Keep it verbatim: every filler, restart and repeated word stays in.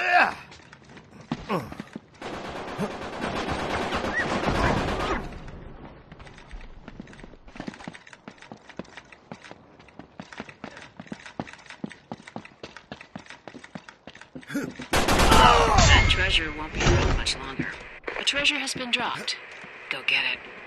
That treasure won't be around much longer. A treasure has been dropped. Go get it.